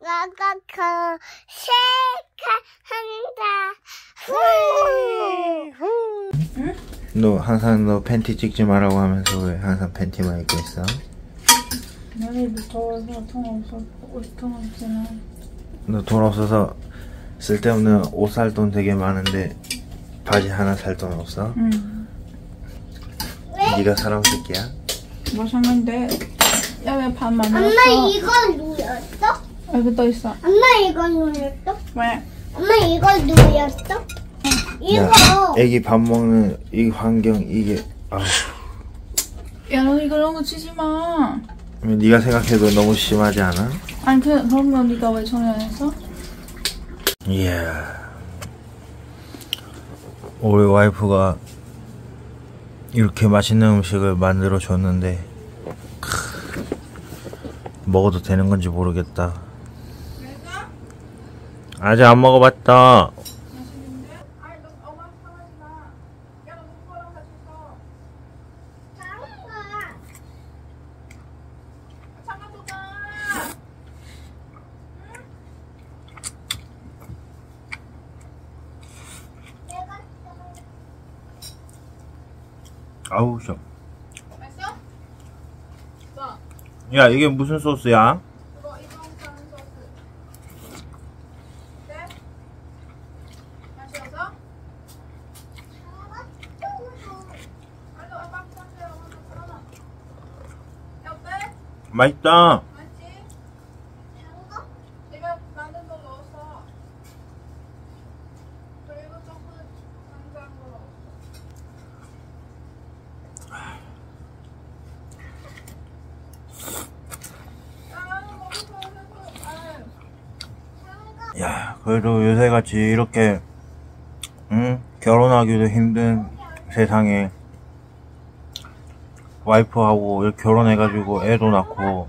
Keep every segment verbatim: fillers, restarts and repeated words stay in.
나가서 셀카한다. 너 항상 너 팬티 찍지 말라고 하면서 왜 항상 팬티만 입고 있어? 나는 더워서 통 없어. 옷 통 없잖아. 너 돈 없어서 쓸데없는 옷 살 돈 되게 많은데 바지 하나 살 돈 없어? 응. 네가 사람 새끼야? 뭐 샀는데? 야, 왜 밥 만들었어? 엄마 이걸 누렸어? 여기 또 있어. 엄마 이걸 누렸어? 왜? 엄마 이걸 누렸어? 이거. 야, 애기 밥 먹는 이 환경 이게 아우. 야, 너 이거 이런 거 치지 마. 네가 생각해도 너무 심하지 않아? 아니, 그, 그러면 네가 왜 전화 안 했어? 이야. 우리 와이프가 이렇게 맛있는 음식을 만들어 줬는데 크, 먹어도 되는 건지 모르겠다. 아직 안 먹어봤다. 맛있는데? 아니, 너 엄마 사가지 마. 야, 너 먹고랑 같이 있어. 잠깐 좀 봐. 아우 셔. 맛있어? 자, 야 이게 무슨 소스야? 이거 이거 하는 소스. 네? 맛있어서? 아니, 너 엄마 부탁해요. 엄마 사랑아. 야, 어때? 맛있다. 맛있지? 내가 만든 거 넣었어. 그리고 조금 간장 거 넣었어. 야 그래도 요새같이 이렇게 응? 결혼하기도 힘든 세상에 와이프하고 이렇게 결혼해가지고 애도 낳고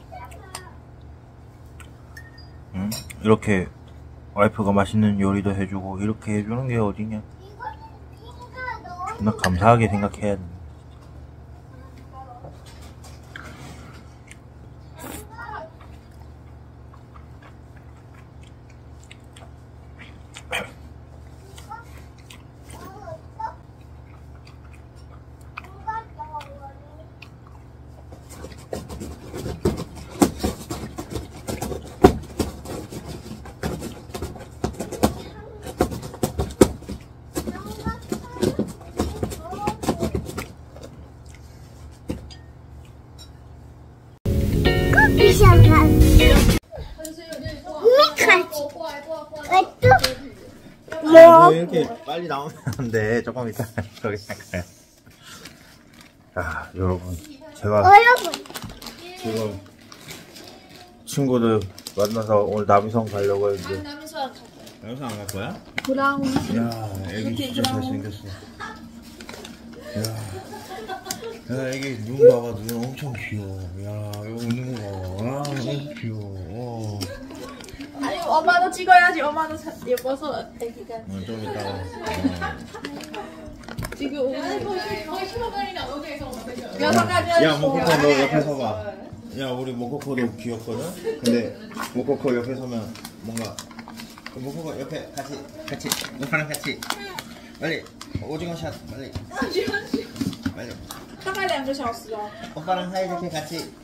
응? 이렇게 와이프가 맛있는 요리도 해주고 이렇게 해주는 게 어디냐. 나 감사하게 생각해야 돼. 뭐 이렇게 빨리 나오면 안 돼. 조금 이따 저기 잠깐. 자, 여러분 제가 지금 친구들 만나서 오늘 남이성 가려고 했는데 남이성 안 갈 거야? 브라운. 야, 애기 진짜 잘생겼어. 야, 야, 애기 눈 봐봐. 눈 엄청 귀여워. 야, 여기 웃는 거 봐봐. 아, 너무 귀여워. 아니, 엄마도 찍어야지. 엄마도 예뻐서 애기가. 어, 좀 이따가. 어. 지금 여섯 가지. 야, 모코코 너 옆에 서봐. 야, 우리 모코코도 귀엽거든? 근데 모코코 옆에 서면 뭔가 모코코 옆에 같이 같이 오빠랑 같이 빨리 오징어 샷 빨리 빨리 大概两个小时哦。 오빠랑 사이좋게 같이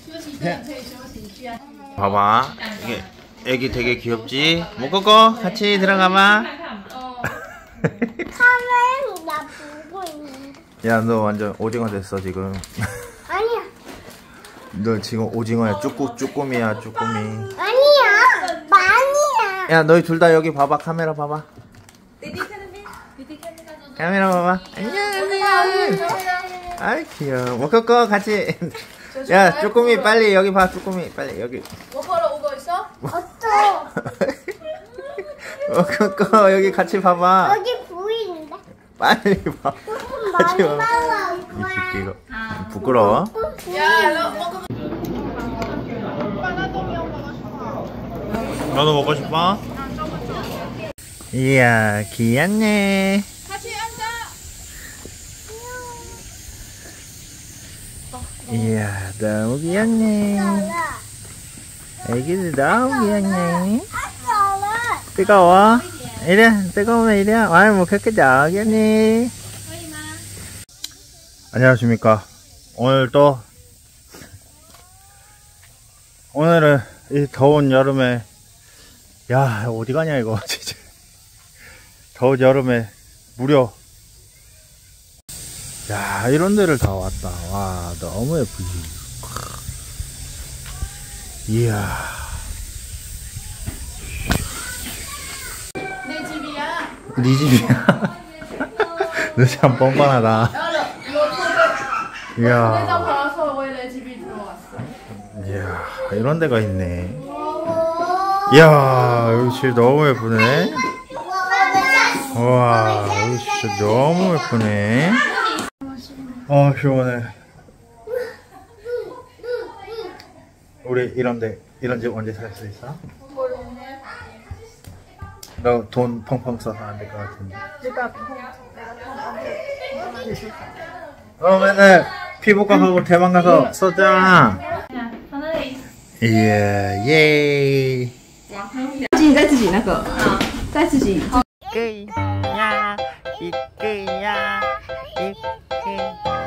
봐봐 이게 애기 되게 귀엽지? 모코코 같이 들어가봐. 카메라 나 보고 있는데. 야, 너 완전 오징어 됐어 지금. 아니야. 너 지금 오징어야. 쭈꾸 쭈꾸미야 쭈꾸미. 아니야. 많이야. 야, 너희 둘 다 여기 봐봐. 카메라 봐봐. 카메라 봐봐. 안녕. 아이 귀여워. 모코코 같이. 야, 쭈꾸미 빨리 여기 봐. 쭈꾸미 빨리 여기. 모코로 오고 있어? 어떠? 모코코 여기 같이 봐봐. 여기 보이는데? 빨리 봐. 조금 같이 많이 봐봐. 발라올 이 거야. 새끼 이거 부끄러워? 야, 너 먹어. 오빠 나도 면 먹고 싶어. 너도 먹고 싶어? 이야 귀엽네. 같이 앉아. 이야 너무 귀엽네. 애기들 너무 귀엽네. 뜨거워? 이래, 뜨거우면 이래. 아이, 뭐, 그렇게 나겠니? 안녕하십니까. 오늘 또, 오늘은 이 더운 여름에, 야, 어디 가냐, 이거, 진짜. 더운 여름에, 무려, 야, 이런 데를 다 왔다. 와, 너무 예쁘지. 이야. 내 집이야. 네 집이야. 너 참 뻔뻔하다. 내가 이야. 봐서 왜 내 집이 들어왔어? 이야, 이런 데가 있네. 이야, 여기 집 너무 예쁘네. 와, 여기 진짜 너무 예쁘네. 아, 시원해. 우리 이런데 이런 집 언제 살 수 있어? 너 돈 펑펑 써서 안 될 것 같은데. 어, 맨날 피부과 가고 대만 가서 썼잖아. 예, 예. 自己再自己那个，再自己。 이거야, 이거야, 이거야.